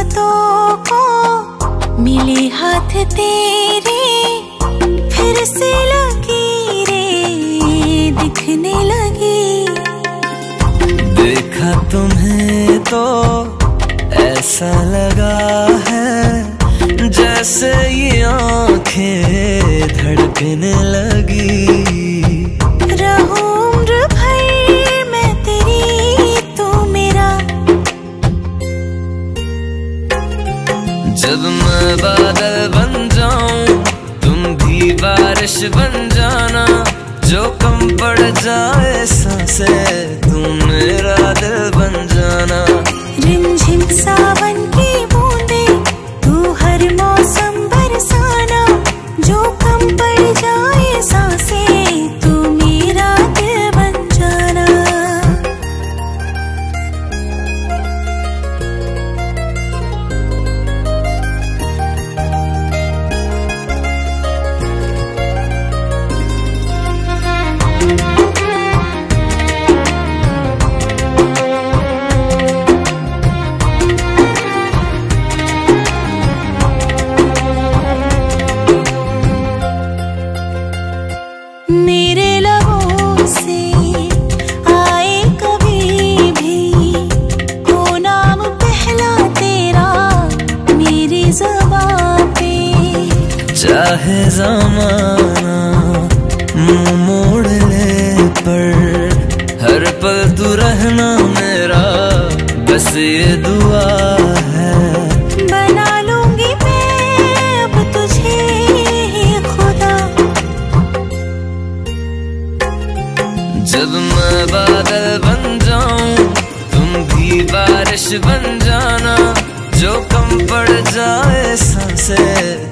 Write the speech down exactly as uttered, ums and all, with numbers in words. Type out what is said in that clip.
किस्मतों को मिले हाथ तेरे, फिर से लकीरें दिखने लगी। देखा तुम्हें तो ऐसा लगा है जैसे ये आंखें धड़कने लगी। रहूं उम्र भर मैं तेरी, तू मेरा। जब मैं बादल बन जाऊं तुम भी बारिश बन जाना, जो कम पड़ जाए सांसें तुम मेरा दिल बन जाना। रिमझिम सावन की बूंदे तू हर मौसम बरसाना, जो कम पड़ जाए सांसें तू मेरा दिल बन जाना। मेरे लबों से आए कभी भी हो नाम पहला तेरा मेरी ज़बां पे। चाहे ज़माना मुंह मोड़ ले पर हर पल तू रहना मेरा, बस ये दुआ है। बना लूंगी मैं अब तुझे ही खुदा। जब मैं बादल बन जाऊं तुम भी बारिश बन जाना, जो कम पड़ जाए सांसें